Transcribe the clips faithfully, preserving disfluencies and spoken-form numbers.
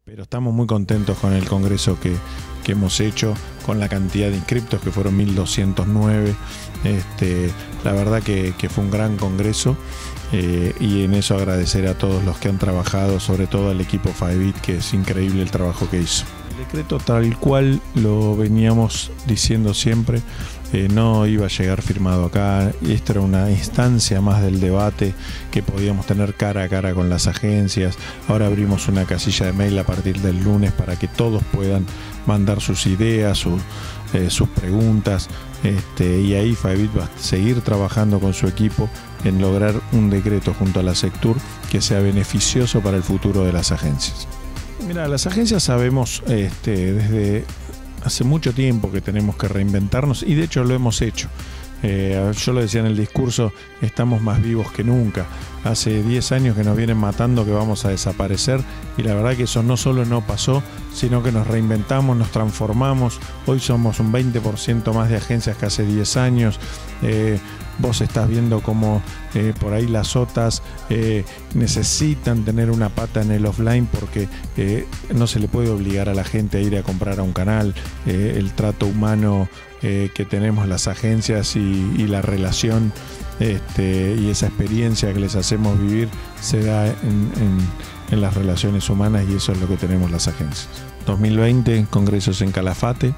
Pero estamos muy contentos con el congreso que, que hemos hecho, con la cantidad de inscriptos que fueron mil doscientos nueve. Este, la verdad que, que fue un gran congreso eh, y en eso agradecer a todos los que han trabajado, sobre todo al equipo Faebit, que es increíble el trabajo que hizo. El decreto tal cual lo veníamos diciendo siempre, eh, no iba a llegar firmado acá. Esto era una instancia más del debate que podíamos tener cara a cara con las agencias. Ahora abrimos una casilla de mail a partir del lunes para que todos puedan mandar sus ideas, sus, eh, sus preguntas, este, y ahí Faebit va a seguir trabajando con su equipo en lograr un decreto junto a la Sectur que sea beneficioso para el futuro de las agencias. Mira, las agencias sabemos este, desde hace mucho tiempo que tenemos que reinventarnos, y de hecho lo hemos hecho. Eh, yo lo decía en el discurso, estamos más vivos que nunca. Hace diez años que nos vienen matando que vamos a desaparecer, y la verdad que eso no solo no pasó, sino que nos reinventamos, nos transformamos. Hoy somos un veinte por ciento más de agencias que hace diez años. Eh, vos estás viendo cómo eh, por ahí las otras eh, necesitan tener una pata en el offline, porque eh, no se le puede obligar a la gente a ir a comprar a un canal. Eh, el trato humano eh, que tenemos las agencias y, y la relación este, y esa experiencia que les hacemos vivir se da en, en, en las relaciones humanas, y eso es lo que tenemos las agencias. dos mil veinte, congresos en Calafate.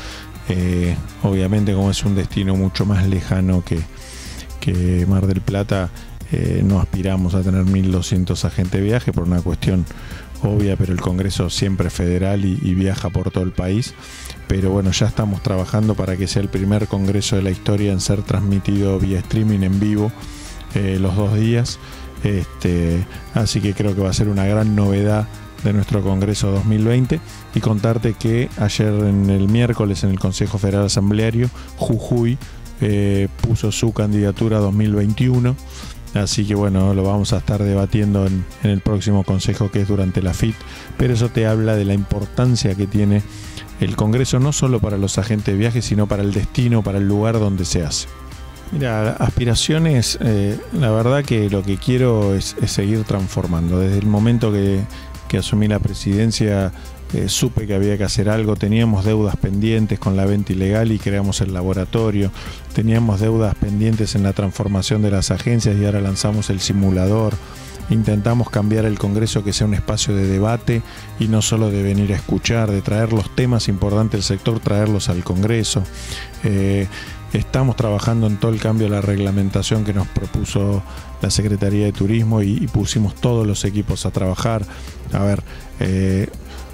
Eh, obviamente, como es un destino mucho más lejano que, que Mar del Plata, eh, no aspiramos a tener mil doscientos agentes de viaje por una cuestión obvia, pero el congreso siempre es federal y, y viaja por todo el país. Pero bueno, ya estamos trabajando para que sea el primer congreso de la historia en ser transmitido vía streaming en vivo eh, los dos días. Este, así que creo que va a ser una gran novedad de nuestro Congreso dos mil veinte, y contarte que ayer, en el miércoles, en el Consejo Federal Asambleario, Jujuy eh, puso su candidatura dos mil veintiuno, así que bueno, lo vamos a estar debatiendo en, en el próximo consejo, que es durante la F I T, pero eso te habla de la importancia que tiene el Congreso, no solo para los agentes de viaje, sino para el destino, para el lugar donde se hace. Mira, aspiraciones, eh, la verdad que lo que quiero es, es seguir transformando. Desde el momento que que asumí la presidencia, eh, supe que había que hacer algo. Teníamos deudas pendientes con la venta ilegal y creamos el laboratorio. Teníamos deudas pendientes en la transformación de las agencias y ahora lanzamos el simulador. Intentamos cambiar el Congreso, que sea un espacio de debate y no solo de venir a escuchar, de traer los temas importantes del sector, traerlos al Congreso. Eh, Estamos trabajando en todo el cambio de la reglamentación que nos propuso la Secretaría de Turismo, y, y pusimos todos los equipos a trabajar. A ver, eh,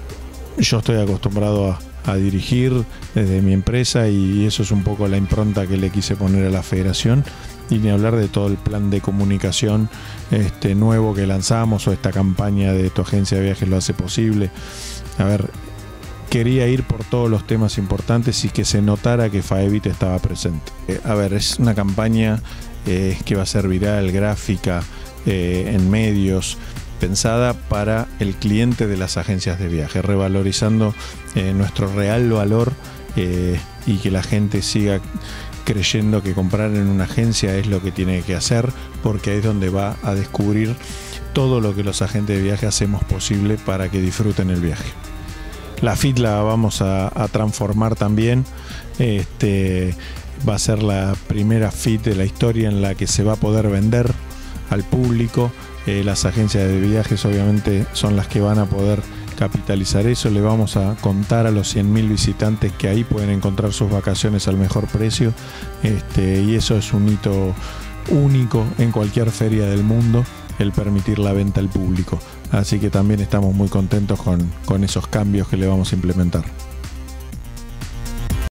yo estoy acostumbrado a, a dirigir desde mi empresa, y eso es un poco la impronta que le quise poner a la federación, y ni hablar de todo el plan de comunicación este, nuevo que lanzamos, o esta campaña de Tu Agencia de Viajes lo hace posible. A ver, quería ir por todos los temas importantes y que se notara que Faebit estaba presente. Eh, a ver, es una campaña eh, que va a ser viral, gráfica, eh, en medios, pensada para el cliente de las agencias de viaje, revalorizando eh, nuestro real valor eh, y que la gente siga creyendo que comprar en una agencia es lo que tiene que hacer, porque ahí es donde va a descubrir todo lo que los agentes de viaje hacemos posible para que disfruten el viaje. La F I T la vamos a, a transformar también. Este, va a ser la primera F I T de la historia en la que se va a poder vender al público. Eh, las agencias de viajes obviamente son las que van a poder capitalizar eso. Le vamos a contar a los cien mil visitantes que ahí pueden encontrar sus vacaciones al mejor precio. Este, y eso es un hito único en cualquier feria del mundo, el permitir la venta al público. Así que también estamos muy contentos con, con esos cambios que le vamos a implementar.